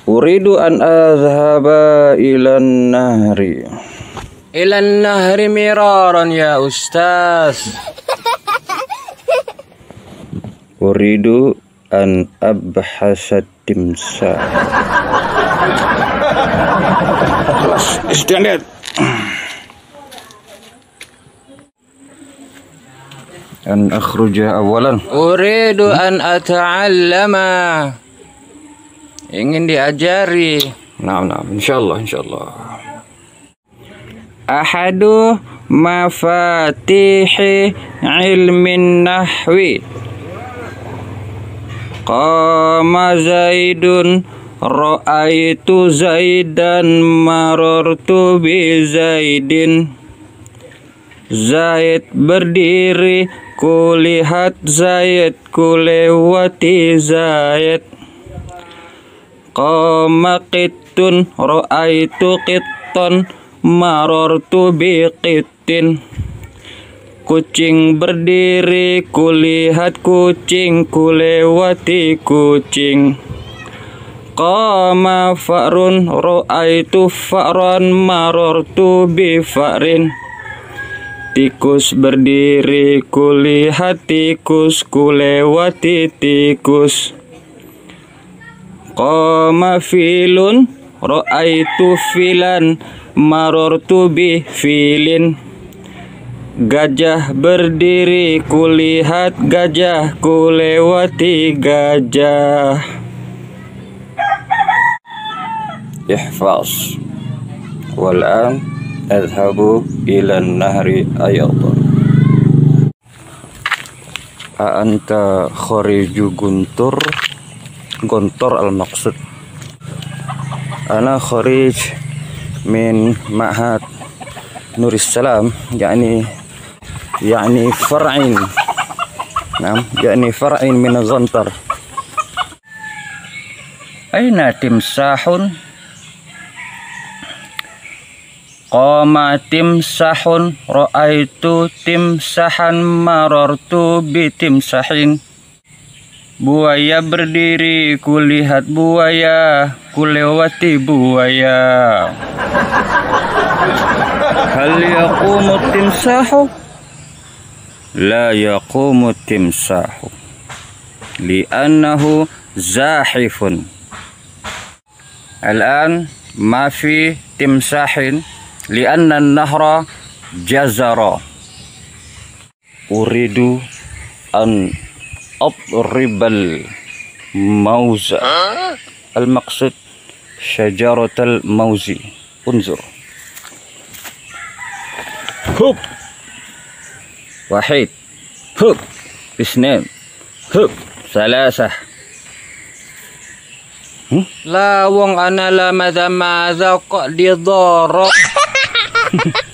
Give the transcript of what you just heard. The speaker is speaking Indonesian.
Uridu an azhaba ilan nahri. Ilan nahri miraran ya Ustaz. Uridu an abhasa timsah. Istirahat. An akhruja awalan. Uridu an ata'allama. Ingin diajari. Naam, insyaallah. Ahadu mafatihi ilmin nahwi. Qama Zaidun ra'aitu Zaidan marartu bi Zaidin. Zaid berdiri, kulihat Zaid, kulewati Zaid. Qama qittun ra'aitu qitton marartu bi qittin. Kucing berdiri, kulihat kucing, kulewati kucing. Qama fa'run ra'aitu fa'ran marartu bi fa'rin. Tikus berdiri, kulihat tikus, kulewati tikus. Qama filun ra'aitu filan marartu bi filin. Gajah berdiri, kulihat gajah, kulewati gajah. Ihfaz. Wal'an adhabu ila nahri ayatan. Anta khariju Gontor al-maqsud. Ana kharij min ma'had Nurissalam, يعني فرع. نعم، يعني فرع من الغنطر. أين تمساح؟ قام تمساح رأيت تمساحا مررت بتمساح. Buaya berdiri, kulihat buaya, kulewati buaya. Hal yaqumu timsahu? La yaqumu timsahu li'annahu zahifun. Al-an ma fi timsahin li'anna an-nahra jazara. Uridu an adribal mauza. Al-maqsud syajaratal mauzi. Unzur. Hub. Wahid. Hub. Isnin. Hub. Salasah. La wong ana la madza kok didorok.